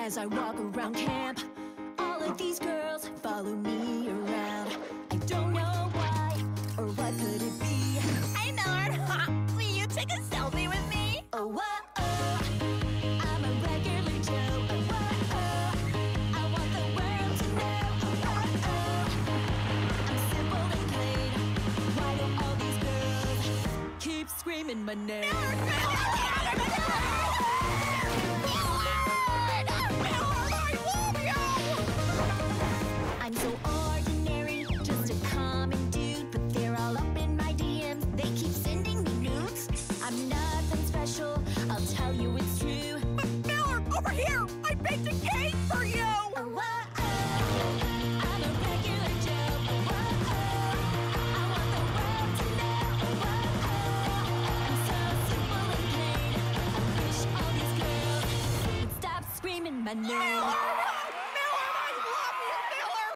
As I walk around camp, all of these girls follow me around. I don't know why, or what could it be? Hey, Millard! Will you take a selfie with me? Oh, whoa, I'm a regular Joe. Oh, whoa, I want the world to know. Oh, whoa, I'm simple and plain. Why do all these girls keep screaming my name? I'm so ordinary, just a common dude, but they're all up in my DMs. They keep sending me nudes. I'm nothing special, I'll tell you it's true. But Millard, over here! I baked a cake for you! Oh, whoa, I'm a regular Joe. Oh, whoa, I want the world to know. Oh, whoa, I'm so simple and plain. I wish all these girls would stop screaming my name.